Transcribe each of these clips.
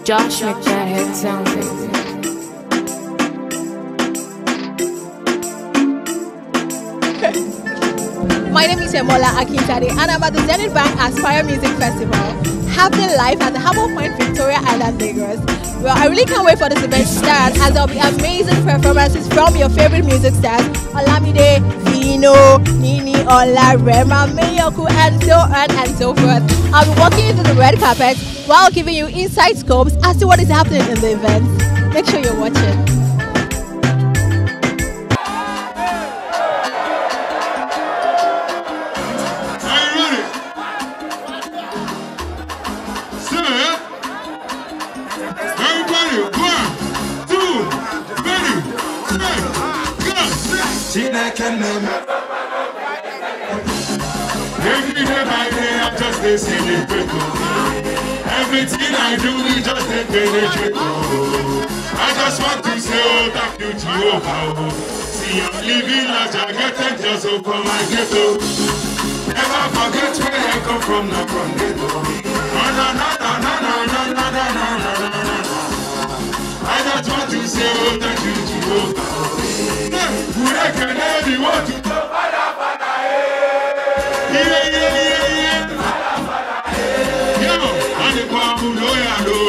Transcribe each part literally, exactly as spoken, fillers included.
Josh make that head sound crazy. My name is Emola Akintade and I'm at the Zenith Bank Aspire Music Festival, happening live at the Harbour Point, Victoria Island, Lagos. Well, I really can't wait for this event to start as there will be amazing performances from your favorite music stars, Olamide, Fino, Nini, Ola, Rema, Mayoku, and so on and so forth. I'll be walking into the red carpet while giving you inside scopes as to what is happening in the event. Make sure you're watching. Every day by day I'm just a celebrate. Everything I do is just a penetrate. I just want to say oh thank you Jehovah. See I'm living like I get it just over my ghetto. Never forget where I come from, not from ghetto. No no no no no no no no no no no. I just want to say oh thank you Jehovah. Who I can only want to go yeah, yeah, yeah, yeah. Yo, and the Babu lawyer, no.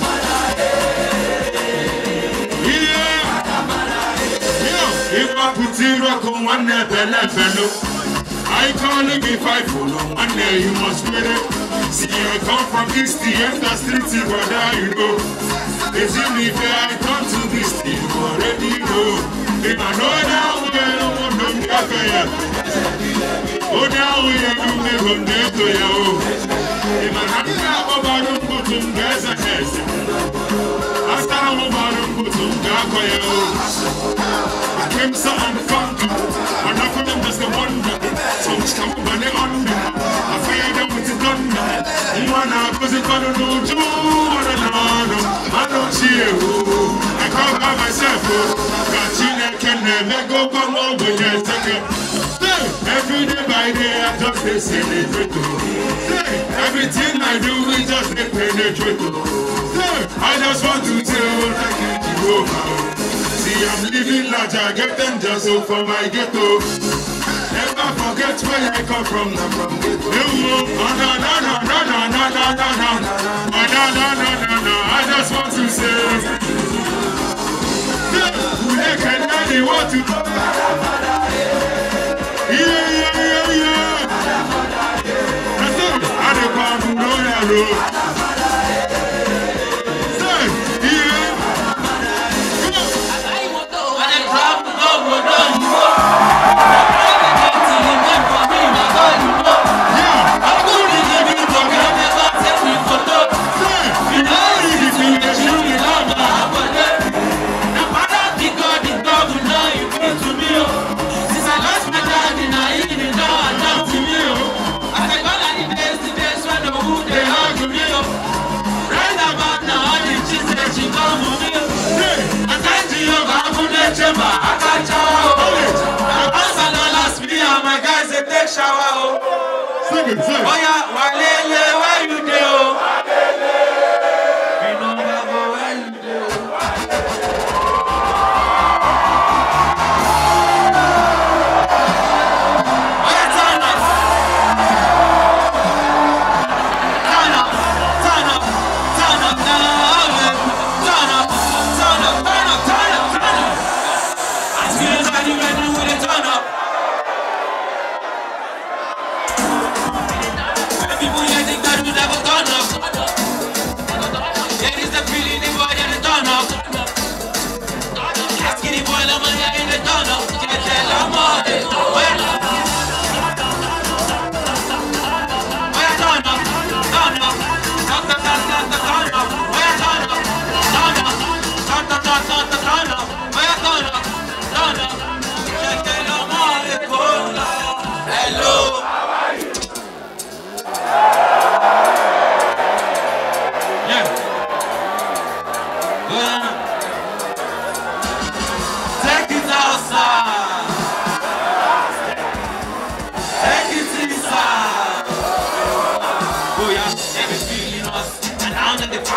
Yeah. Yo, if I put in rock on one never left, I can't live if I follow one day, you must wait it. See, I come from East, the enter street, brother, you know. It's in me fair, I come to this, you already know. If I know now, I don't want to get there. Oh, now we are doing it from there to you. If I have to have a bottom, put some gas and gas. After I'm a bottom, put some dark for you. I came something funky. I'm not for them, just the wonder. Some stamp on the under. I fire them with the gun. You want to put it on the road, you want to know. I don't cheer. I can't by myself. Got you that can never go come over your second. Every day by day I just a celebrate. Everything I do is just a penetrate. I just want to tell thank you Jehovah. See I'm living large, I get them just so for my ghetto. Never forget where I come from, not from ghetto. No, no, no, no, no, no, no, no, no, no, no, no, no, no, no, no. I just want to say who they can only want to go. Yeah, yeah, yeah, yeah. That's it. I don't want to know that road. Say, yeah. I want to go. I don't drop the dog, but don't you go. Yeah. I'm going to give you the girl that got take me for dog. Say, you know you see the shoe in love, but I'm going to the father, the God, the dog, you know you feel to me. Since I lost my dad in a evening, now I talk to me. I say, God, I need days, the days when the mood they argue me. Right about now, the cheese that she come with me. I thank you, God, for the chamber. I can't shower. I pass and all last me, and my guys, they take shower. Sing it, sing it. Oh, yeah, Walele, where you do? We know where you do. Everybody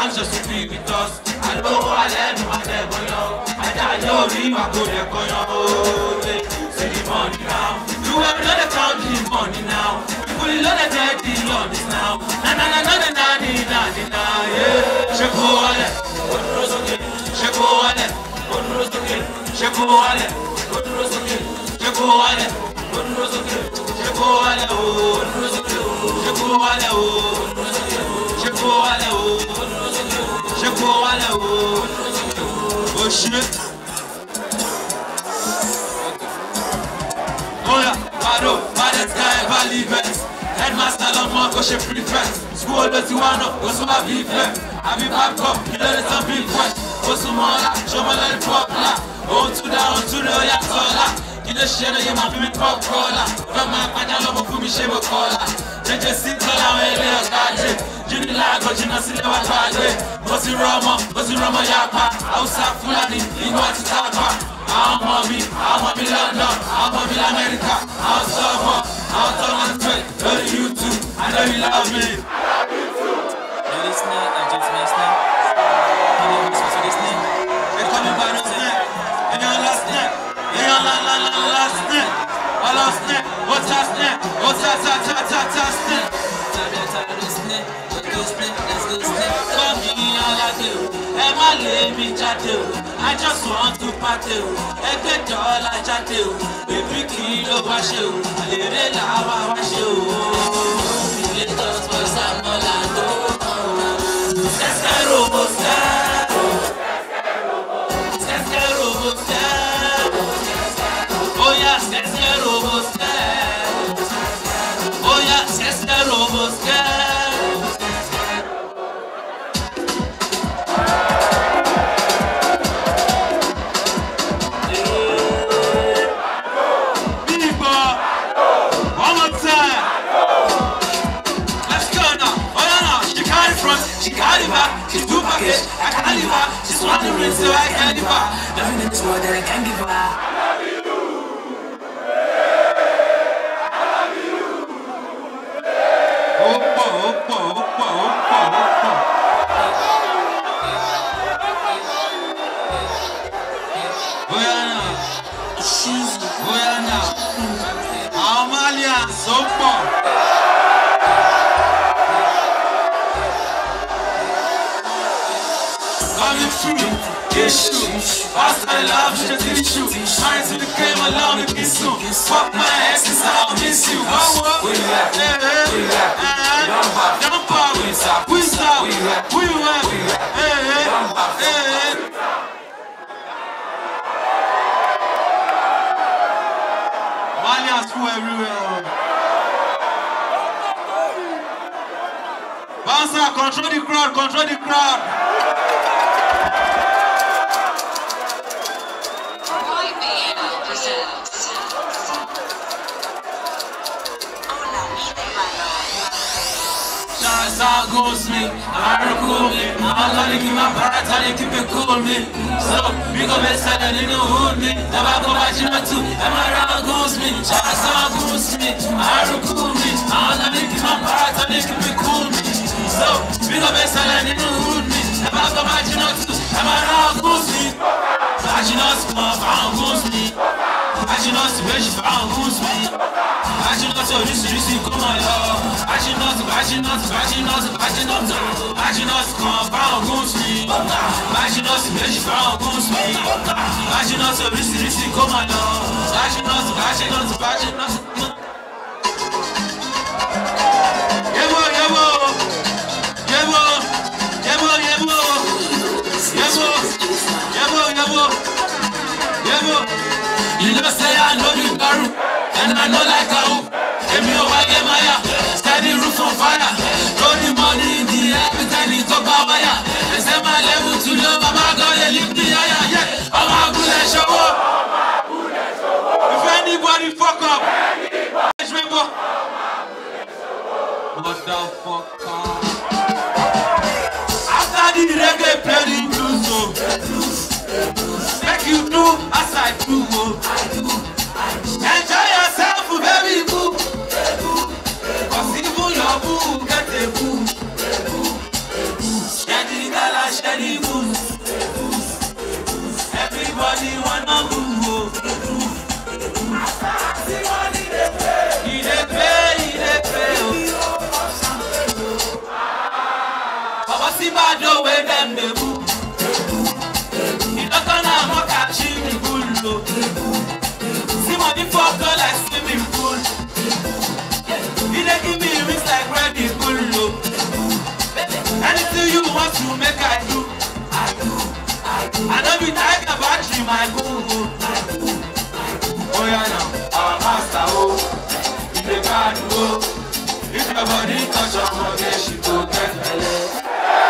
comes just to be with us. I know I let him have them on you. I got your ring, I go there for you. See the money now. You have another count the money now. People in the daddy on this now. Na na na na na na na na na. Yeah. Sheko wale, odrosoke. Sheko wale, odrosoke. Sheko wale, odrosoke. Sheko wale, odrosoke. Sheko wale, odrosoke. Sheko wale, odrosoke. Sheko wale, odrosoke. Sheko wale, odrosoke. Oh shit. Oh yeah, Bado, baddest guy ever leave it. Headmaster Lamar, go shape prefect. School that you wanna, go so I be fair. I be back up, you know there's some big wet. Go so more, show me let it pop la. On to the, on to the, yeah, so la. You know shit, you might be pop cola. From my panya, love for me, shave a cola. Then just sit down and lay a gadget. You need like, but you know, see the one gadget. What's the Roma, what's the Roma Yapa? Outside Fulani, you want to talk about. I'm mommy, I'm mommy London, I'm mommy America, I'm suffer, I'm talking straight, love you too, I know you love me. I love you too. Yo, this night, I just missed it. You know what's for this night? They're coming by the snap, and your last snap, and your la la la last snap, I lost snap, what's that snap, what's that ta ta ta ta snap? Time to time to snap, let's go snap, let's go snap. Come me, all I do, and my lady chat do. I just want to party, a good dollar chat, baby kilo wash you, a little lava wash you. Let us for some Molando. Sescaro, Sescaro, oh yeah, Sescaro, oh yeah, Sescaro. She's too packaged, I can't leave her. She's wondering, so I can't leave her. Nothing in this world that I can't give her. I love you. I love you. Oppa, oppa, oppa, oppa, oppa. Boyana. Boyana. Amalia, Sopa. Coming through, issue. Past my love, just issue. Trying to the game, allow me to soon. Fuck my ex, cause I'll miss you. Oh, where you at? Where you at? Don't pop. We stop. We stop. Where you at? Hey, hey. Malians full everywhere. Bouncer, control the crowd, control the crowd. How goes me, I recall me. I'm gonna keep my part, I keep it cool me. So, we go best selling in the hood me. Never go back to not to, and my round goes me. Just how goes me, I recall me. I'm gonna keep my part, I keep it cool me. So, we go best selling in the hood me. Never go back to not to, and my round goes me. Vaginas, my round goes me. Vaginas, bitch, round goes me. Vaginas, so this is come on, yo. Vaginas, vaginas, vaginas, vaginas, vaginas, come round goes me. Vaginas, bitch, round goes me. Vaginas, so this is come on, yo. Vaginas, vaginas, vaginas. Yebo, yebo, yebo, yebo, yebo, yebo, yebo, yebo, yebo. You know say I know you baru, and I know like a hoop. Give me a wire, Maya, steady roof on fire. Throw the money in the air, every time you talk about Maya. They say my level too low, I'm not gonna leave the eye. Yeah, I'm a good at show up. If anybody fuck up, remember. Motherfucker. After the reggae play the blues, make you do as I do. I do, I do. Enjoy yourself, baby boo. Cause even your boo bad no way them the boo. You don't gonna mock a chimney bull. See money for girl like swimming pool. You dey give me rings like Red Bull. Anything you want to make I do. I do, I do. I don't be tiger battery my boo. Oh yeah now, our master oh, you dey bad oh. If your body touch your body, she go get belle.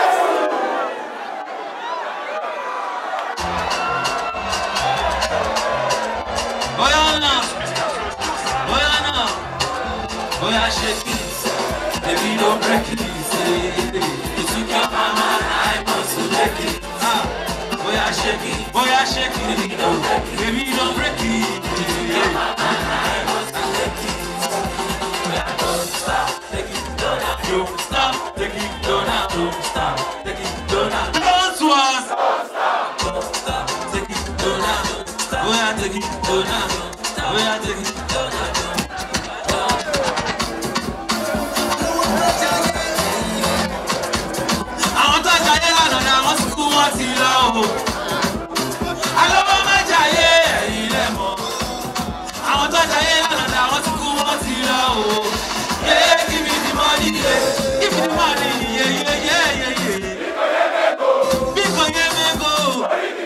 Oh yeah now, oh yeah now, oh yeah shake it, baby don't break it. You took your mama, I must make it. Ah, oh yeah shake it, oh yeah shake it, baby don't break it, baby don't break it. You took your mama, I must make it. Don't stop, take it down now. Don't stop, take it down now. Don't stop, take it down now. Don't stop, don't stop, take it down now. Oh yeah, take it down now. Oh yeah, take it down now. I want to tell you that I want to go on till now. I love my giant. I want to tell you that I want to go on till now. Yeah, give me the money, yeah. Give me the money, yeah, yeah, yeah, yeah, yeah. Because yeah, me go.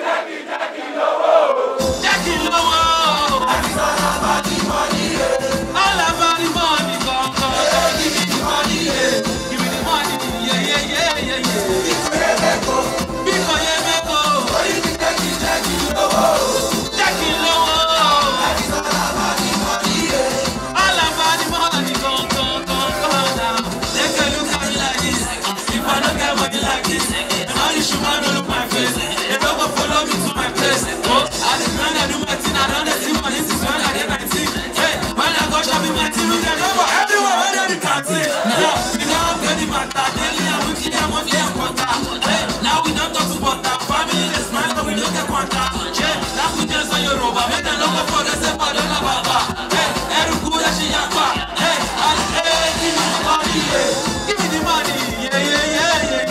Jackie Lowo. It's all about the money, yeah. All about the money, come, come, come. Give me the money, yeah. Give me the money, yeah, yeah, yeah, yeah, yeah. Because yeah, me go. Jackie Lowo. Jackie Lowo. It's all about the money, yeah. All about the money, come, come. I don't get money like this. And all you should want to look my face. They don't go follow me to my place. Oh, I didn't plan to do my thing. I don't see money. This is when I get nineteen. Hey, when I go shopping my team, they go for everywhere where they can't see. Now, we don't have any matter. Daily and weekly and monthly and quarter. Hey, now we don't talk to butter. Family, they smile, but we don't get quarter. Yeah, now we just on your rover. Make them look for the same body, la baba. Hey, every good that she yakwa. Hey, and hey, give me the money, yeah. Give me the money, yeah, yeah, yeah.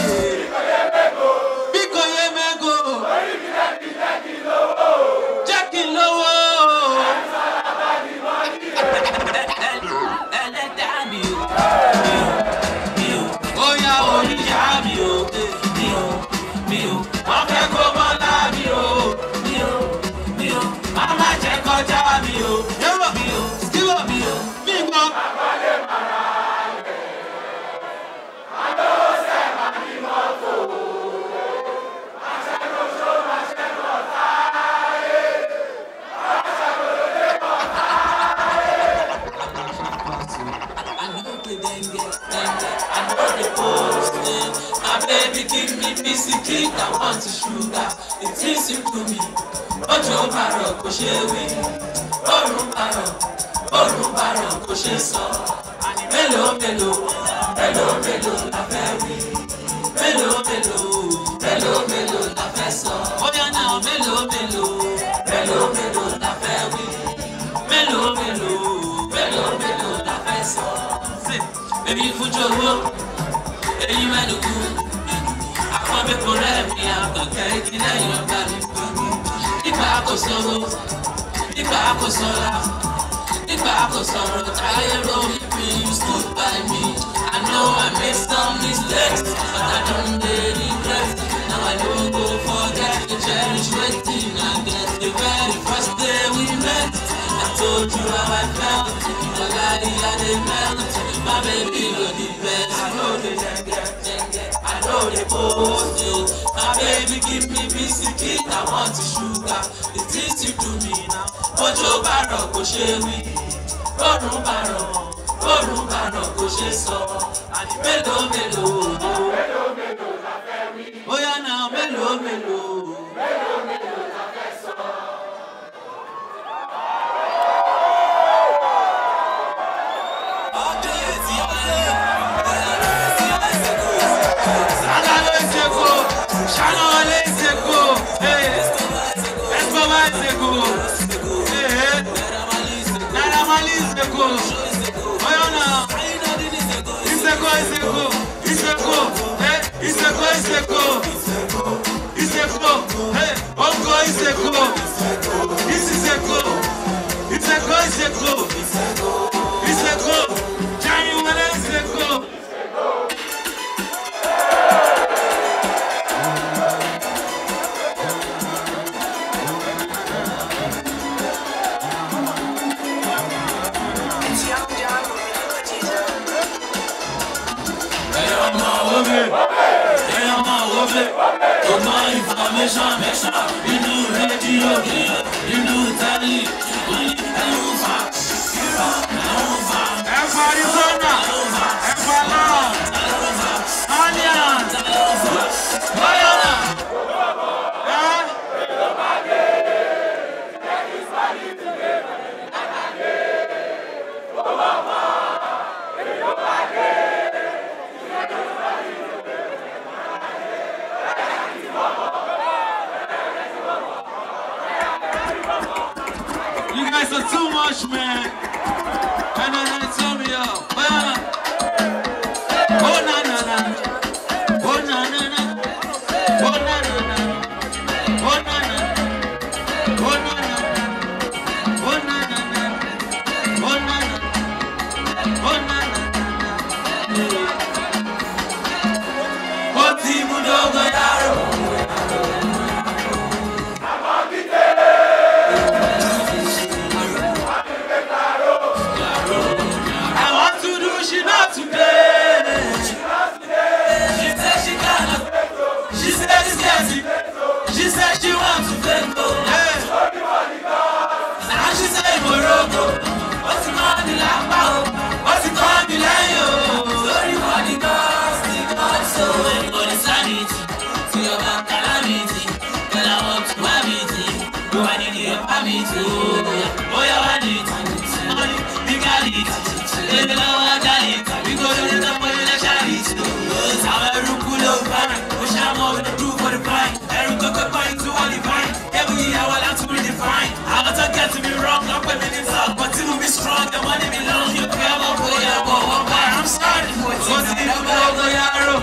Give me biscuit, I want to sugar. It is you to me. Ojo baro ko she wi. Orun baro, orun baro ko she so. Ani melo melo, melo melo la fe wi. Melo melo, melo melo la fe so. Oya na melo melo, melo melo la fe wi. Melo melo, melo melo la fe so. Baby fujo wo, eyi ma do ku. I'm a for me, I'm a cake in a young valley. If I go solo, if I go solo, if I go solo, I know you stood by me. I know I made some mistakes, but I don't let regret. Now I don't go forget the cherish waiting. I guess the very first day we met, I told you how I felt. The body I didn't melt, my baby was the best. I know the I know they both you. My baby give me biscuit, I want to sugar. The things you do me now. Ojo baro ko she wi. Orun baro, orun baro ko she so. Ani melo melo, melo melo la fe wi. Oya na melo melo, melo melo la fe so. It's a go, it's a go, it's a go. it's a go. This is a go. It's a go, it's a go. It's a go. January is a go. For more information, make sure you do radio, you do tally, you do fax, you do fax. Arizona, Ecuador, Onion, Bayana. You guys are too much, man. And then they tell me, yo, Bayana. Oh, na na na. Oh, na na na. Oh, na na na. Oh, na na na. Oh, na na na. Oh, na na na. Oh, na na. Oh, na na na. Oh, Timu Dogo Yaro. She not today. She not today. She said she cannot. She said it's dirty. She said she wants to play go. Yeah. Now she say Morocco. What's it called the lamba? What's it called the lion? Sorry for the gods, the gods. So when you go to sanity, to your back calamity. Girl, I want to have it. Do I need your family too? Oh, yeah, I need money, big elite. Let me know what I need. We go to the point of the charity. I'm a rookie of fine. Wish I'm over the roof for the fine. Every cook up going to all the fine. Every year I want to redefine. I want to get to be wrong. I'm putting it up. But to be strong, the money belongs. You care about boy, I'm boy. I'm starting. What's in the bag of Yaro?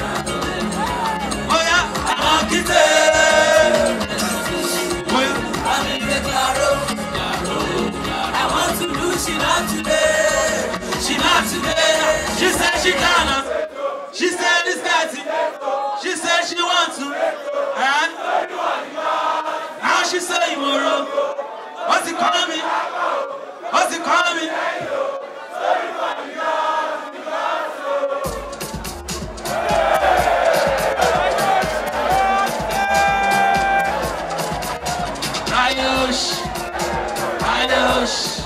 Oh, yeah. I'm on guitar. I'm in the claro. I want to do she not today. She not today. She said she cannot. She said it's dirty. She said she wants to. And now she say tomorrow. What's it coming? What's it coming? Rayosh. Rayosh.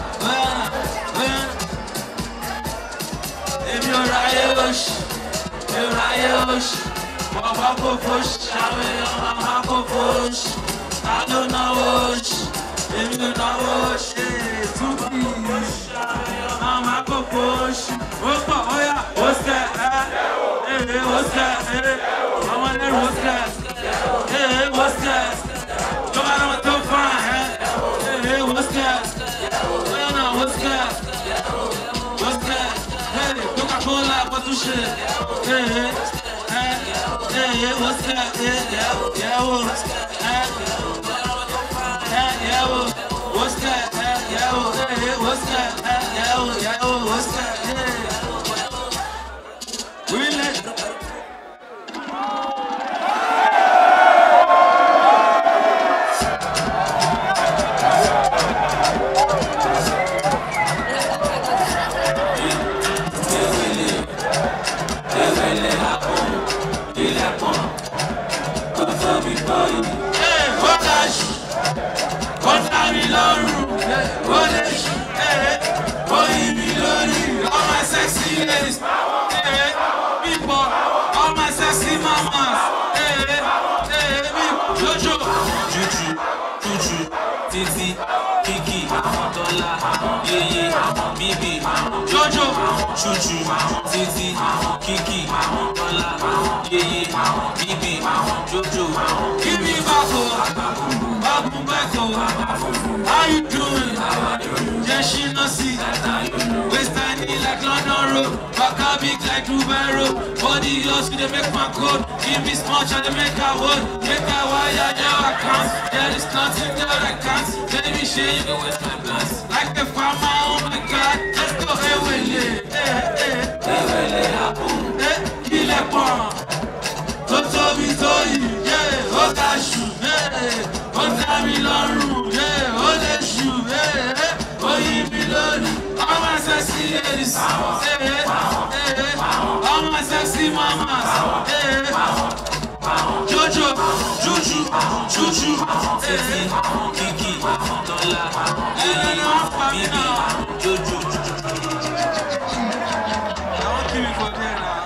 If you're Rayosh, you're Rayosh. Mama go push, Mama go push. I don't know push. If you know push, two push. Mama go push. Opa, oh yeah, what's that? Hey, what's that? Hey, Mama, there, what's that? Hey, what's that? Come on, I'm too fine. Hey, what's that? Oh no, what's that? What's that? Hey, Coca-Cola, what's the shit? Hey, hey, hey, hey, what's that? Yeah, yeah, yeah, what's that? Yeah, yeah, what's that? Yeah, yeah, hey, what's that? Yeah, yeah, what's that? Yeah. Really? All my sexy ladies, hey, people, all my sexy mamas, hey, hey, Jojo, Juju, Juju, Titi, Kiki, Dola, Yeye, Bibi, Jojo, Juju, Titi, Kiki, Dola, Yeye, Bibi, Jojo, give me back, back, back, how you doing? Just she no see, waist tiny like London Road, back a big like Dubai Road, body C E Os, they make my code. Give me small child, they make our wood. Make our wire, your account. There is nothing that I can't. Baby, shit, you can waste my plans. Like the farmer, oh my God. Let's go, hey, Willie. Hey, hey, hey, Willie, happen. Hey, kill a bomb. Totori, Totori, yeah, oh, cashew, yeah, oh, Tamilon, yeah, oh, the shoe, yeah, oh, you belong. I'm a sexy ladies, yeah, yeah, I'm a sexy mama, yeah, Jojo, Juju, Juju, yeah, Kiki, Dola, yeah, Bibi, Jojo, I won't keep it for there now.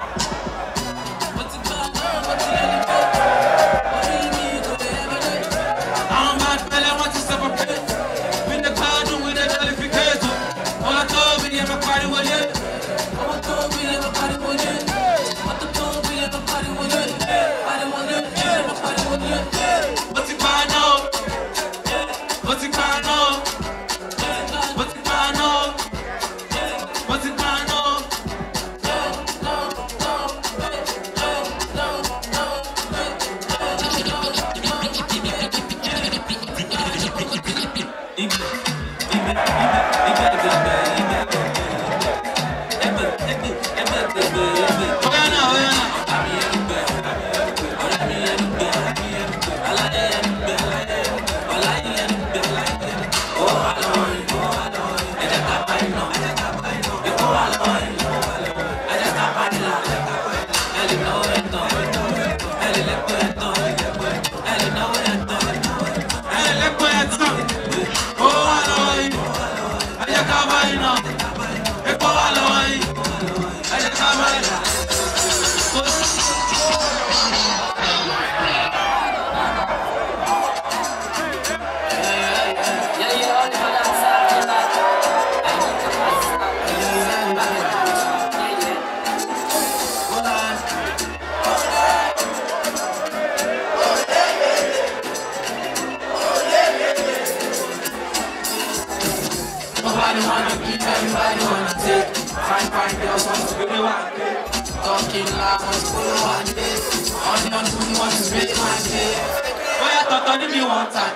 Talking loud, full one day. Onion food wants to make my day. Boy, I thought I me one time.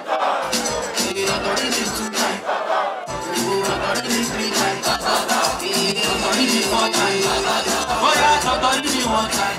I thought I me two times. I thought I me three times. I thought I me four times. Boy, I thought I me one time.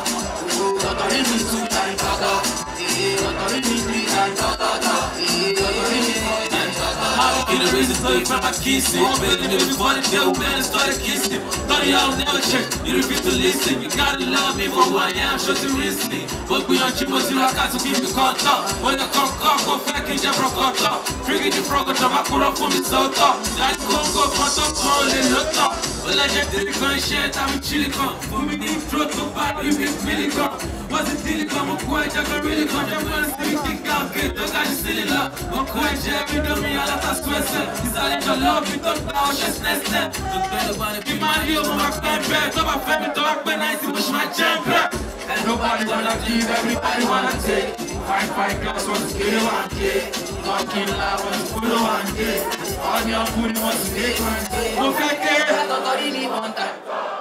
I thought I me two times. I thought I me three times. I thought I me four times. In the reason for you from my kissing. Baby, it was one day when I started kissing. Thought y'all never check, you refuse to listen. You gotta love me for who I am, show to reasoning. But we on chimbo, you like to keep me caught up. When I come, come, go back in your broke up. Frigate the frog, I'm a put up for me so top. That's Congo, front up, rolling, look up. Well, I just did it, going shit, I'm chilling. For me, deep throat, so bad, you make really come. Was it till it come, I'm quite, I can really come. I'm gonna still think I'll get the guy still in love. I'm quite, yeah, you know me, I like to stress it. It's all in your love, you don't know, just nest it. Look better, but if you mind you, I'm a fan back. So my family talk when I see push my jam back. And nobody wanna give, everybody wanna take. Fight, fight, girls want to scale one day. Talking loud, want to follow one day. On your food, you want to make one day. Go back there. Don't worry me one time.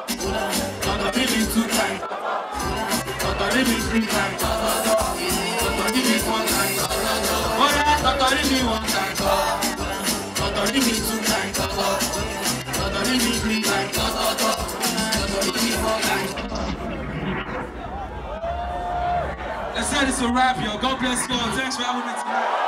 Don't worry me two times. Don't worry me three times. Don't worry me four times. Don't worry me one time. Don't worry me two times. Don't worry me three times. Don't worry me four times. Let's say this a wrap, yo. God bless you all. Thanks for having me tonight.